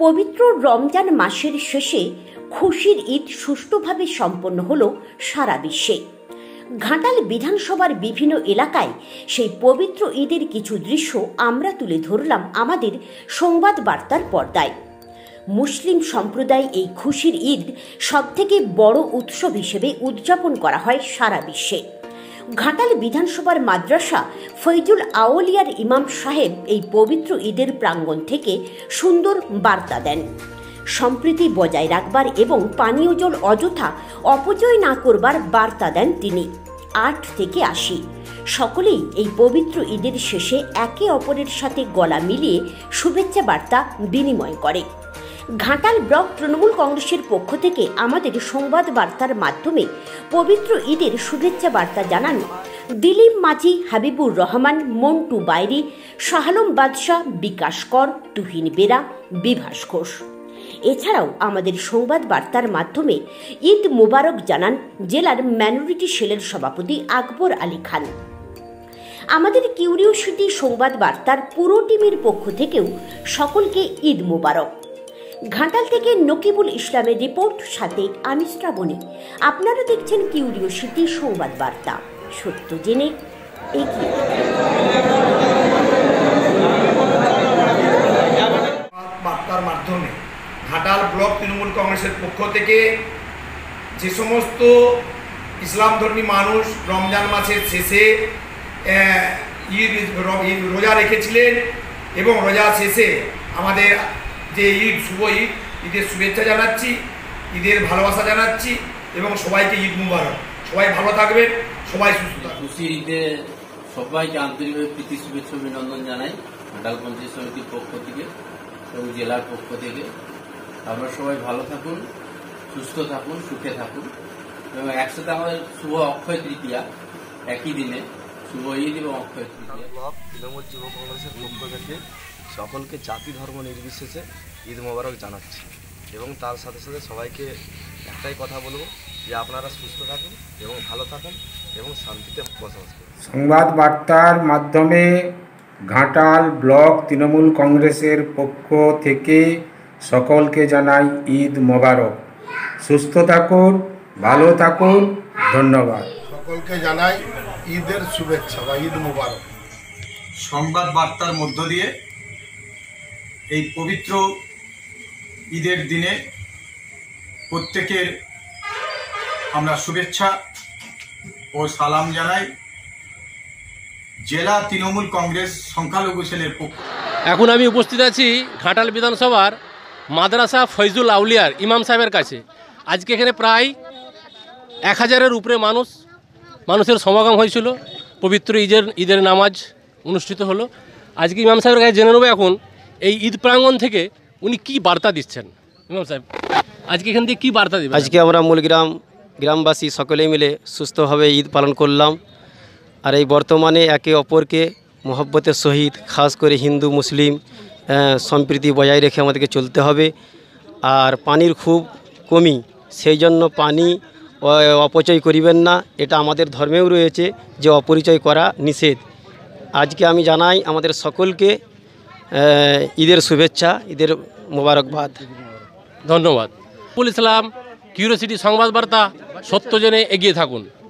পবিত্র রমজান মাসের শেষে খুশির ঈদ সুষ্ঠুভাবে সম্পন্ন হলো সারা বিশ্বে। ঘাটাল বিধানসভার বিভিন্ন এলাকায় সেই পবিত্র ঈদের কিছু দৃশ্য আমরা তুলে ধরলাম আমাদের সংবাদ বার্তার পর্দায়। মুসলিম সম্প্রদায় এই খুশির ঈদ সবথেকে বড় উৎসব হিসেবে উদযাপন করা হয় সারা বিশ্বে। ঘাটাল বিধানসভার মাদ্রাসা ফৈজুল আউলিয়ার ইমাম সাহেব এই পবিত্র ঈদের প্রাঙ্গণ থেকে সুন্দর বার্তা দেন। সম্প্রীতি বজায় রাখবার এবং পানীয় জল অযথা অপচয় না করবার বার্তা দেন তিনি। 8 থেকে 80 সকলেই এই পবিত্র ঈদের শেষে একে অপরের সাথে গলা মিলিয়ে শুভেচ্ছা বার্তা বিনিময় করে। ঘাটাল ব্লক তৃণমূল কংগ্রেসের পক্ষ থেকে আমাদের সংবাদ বার্তার মাধ্যমে পবিত্র ঈদের শুভেচ্ছা বার্তা জানান দিলীপ মাঝি, হাবিবুর রহমান, মন্টু বাইরি, শাহালম বাদশাহ, বিকাশ কর, তুহিন বেরা, বিভাস ঘোষ। এছাড়াও আমাদের সংবাদ বার্তার মাধ্যমে ঈদ মোবারক জানান জেলার মাইনরিটি সেলের সভাপতি আকবর আলী খান। আমাদের কিউরিওসিটি সংবাদ বার্তার পুরো টিমের পক্ষ থেকেও সকলকে ঈদ মোবারক। ঘাটাল থেকে নকিবুল ইসলামের রিপোর্ট, সাথে আমি শ্রাবণী। আপনারা দেখছেন কিউরিওসিটি সংবাদ বার্তা, সত্য জেনে এগিয়ে। বার্তার মাধ্যমে ঘাটাল ব্লক তৃণমূল কংগ্রেসের পক্ষ থেকে যে সমস্ত ইসলামধর্মী মানুষ রমজান মাসের শেষে রোজা রেখেছিলেন এবং রোজা শেষে আমাদের যে ঈদ, শুভ ঈদ, ঈদের শুভেচ্ছা জানাচ্ছি, ঈদের ভালোবাসা জানাচ্ছি এবং সবাইকে ঈদ মুবারক। সবাই ভালো থাকবেন, সবাই সুস্থ থাকবেন। খুশির ঈদে সবাইকে আন্তরিকভাবে প্রীতি শুভেচ্ছা অভিনন্দন জানাই ঘাটাল পঞ্চায়েত সমিতির পক্ষ থেকে এবং জেলার পক্ষ থেকে। আপনারা সবাই ভালো থাকুন, সুস্থ থাকুন, সুখে থাকুন এবং একসাথে আমাদের শুভ অক্ষয় তৃতীয়া, একই দিনে শুভ ঈদ এবং অক্ষয় তৃতীয়া। ব্লক তৃণমূল যুব কংগ্রেসের পক্ষ থেকে সকলকে জাতি ধর্ম নির্বিশেষে ঈদ মোবারক জানাচ্ছি এবং তার সাথে সাথে সবাইকে একটাই কথা বলবো যে আপনারা সুস্থ থাকুন এবং ভালো থাকুন এবং শান্তিতে বসবাস করুন। সংবাদ বার্তার মাধ্যমে ঘাটাল ব্লক তৃণমূল কংগ্রেসের পক্ষ থেকে সকলকে জানাই ঈদ মোবারক। সুস্থ থাকুন, ভালো থাকুন, ধন্যবাদ। সকলকে জানাই ঈদের শুভেচ্ছা বা ঈদ মোবারক। সংবাদ বার্তার মধ্য দিয়ে এই পবিত্র ঈদের দিনে প্রত্যেকের আমরা শুভেচ্ছা ও সালাম জানাই জেলা তৃণমূল কংগ্রেস সংখ্যালঘু সেলের পক্ষ। এখন আমি উপস্থিত আছি ঘাটাল বিধানসভার মাদ্রাসা ফৈজুল আউলিয়ার ইমাম সাহেবের কাছে। আজকে এখানে প্রায় 1000-এর উপরে মানুষের সমাগম হয়েছিল। পবিত্র ঈদের নামাজ অনুষ্ঠিত হলো। আজকে ইমাম সাহেবের কাছে জেনে নেব এখন এই ঈদ প্রাঙ্গণ থেকে উনি কি বার্তা দিচ্ছেন। ইমাম সাহেব, আজকে এখান থেকে কী বার্তা দেবেন? আজকে আমরা গ্রামবাসী সকলে মিলে সুস্থভাবে ঈদ পালন করলাম। আর এই বর্তমানে একে অপরকে মহব্বতের সহিত, খাস করে হিন্দু মুসলিম সম্প্রীতি বজায় রেখে আমাদেরকে চলতে হবে। আর পানির খুব কমি, সেই জন্য পানি অপচয় করিবেন না, এটা আমাদের ধর্মেও রয়েছে যে অপরিচয় করা নিষেধ। আজকে আমি জানাই আমাদের সকলকে ঈদের শুভেচ্ছা, ঈদের মোবারকবাদ। ধন্যবাদ। ইসলাম, কিউরিওসিটি সংবাদ বার্তা, সত্য জেনে এগিয়ে থাকুন।